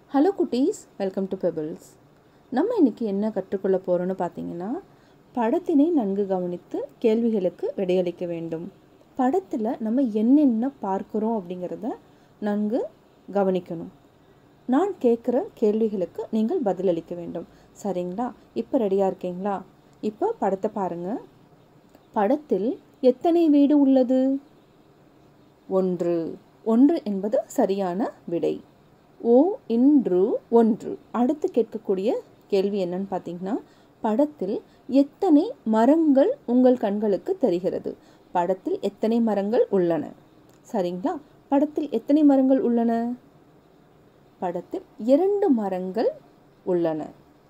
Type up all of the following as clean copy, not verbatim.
Hello குட்டீஸ், welcome to pebbles. நம்ம இன்றைக்கி என்ன கற்றுக்கொள்ள போகிறோன்னு பார்த்தீங்கன்னா, படத்தினை நன்கு கவனித்து கேள்விகளுக்கு விடையளிக்க வேண்டும். படத்தில் நம்ம என்னென்ன பார்க்குறோம் அப்படிங்கிறத நன்கு கவனிக்கணும். நான் கேட்குற கேள்விகளுக்கு நீங்கள் பதிலளிக்க வேண்டும். சரிங்களா? இப்போ ரெடியாக இருக்கீங்களா? இப்போ படத்தை பாருங்கள். படத்தில் எத்தனை வீடு உள்ளது? 1. 1 என்பது சரியான விடை. ஓ இன்று 1. அடுத்து கேட்கக்கூடிய கேள்வி என்னன்னு பார்த்தீங்கன்னா, படத்தில் எத்தனை மரங்கள் உங்கள் கண்களுக்கு தெரிகிறது? படத்தில் எத்தனை மரங்கள் உள்ளன? சரிங்களா? படத்தில் எத்தனை மரங்கள் உள்ளன? படத்தில் 2 மரங்கள் உள்ளன.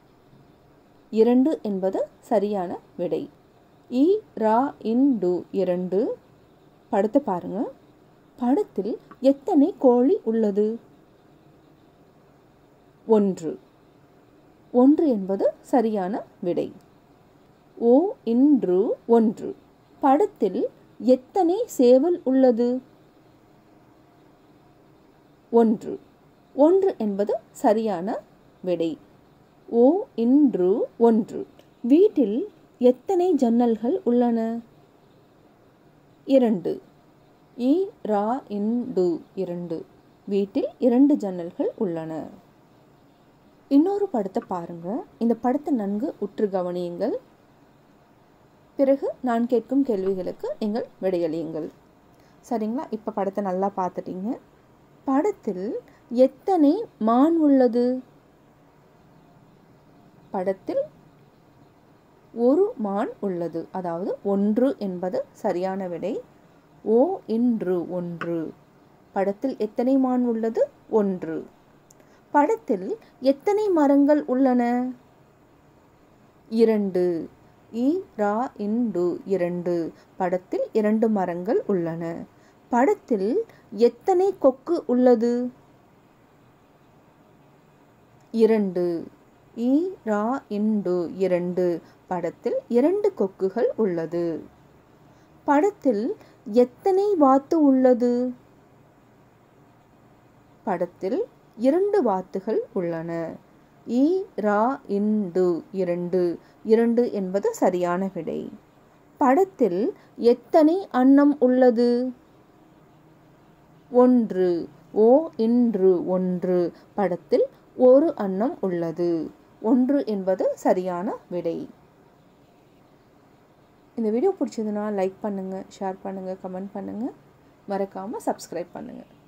2 என்பது சரியான விடை. இ ரா இண்டு 2. படத்தை பாருங்க. படத்தில் எத்தனை கோழி உள்ளது? 1. 1 என்பது சரியான விடை. ஓ இன்று 1. படத்தில் எத்தனை சேவல் உள்ளது? 1. 1 என்பது சரியான விடை. ஓ இன்று 1. வீட்டில் எத்தனை ஜன்னல்கள் உள்ளன? 2. இ ரா இண்டு 2. வீட்டில் 2 ஜன்னல்கள் உள்ளன. இன்னொரு படத்தை பாருங்கள். இந்த படத்தை நன்கு உற்று கவனியுங்கள். பிறகு நான் கேட்கும் கேள்விகளுக்கு நீங்கள் விடையளியுங்கள். சரிங்களா? இப்போ படத்தை நல்லா பார்த்துட்டீங்க. படத்தில் எத்தனை மான் உள்ளது? படத்தில் 1 மான் உள்ளது. அதாவது 1 என்பது சரியான விடை. ஓ இன்று 1. படத்தில் எத்தனை மான் உள்ளது? 1. படத்தில் எத்தனை மரங்கள் உள்ளன? 2. இ ரா இண்டு 2. படத்தில் 2 மரங்கள் உள்ளன. படத்தில் எத்தனை கொக்கு உள்ளது? 2. இ ரா இண்டு 2. படத்தில் 2 கொக்குகள் உள்ளது. படத்தில் எத்தனை வாத்து உள்ளது? படத்தில் 2 வாத்துகள் உள்ளன. இ ரா இண்டு 2. 2 என்பது சரியான விடை. படத்தில் எத்தனை அன்னம் உள்ளது? 1. ஓ இன்று 1. படத்தில் 1 அன்னம் உள்ளது. 1 என்பது சரியான விடை. இந்த வீடியோ பிடிச்சதுன்னா லைக் பண்ணுங்கள், ஷேர் பண்ணுங்கள், கமெண்ட் பண்ணுங்கள். மறக்காமல் சப்ஸ்கிரைப் பண்ணுங்கள்.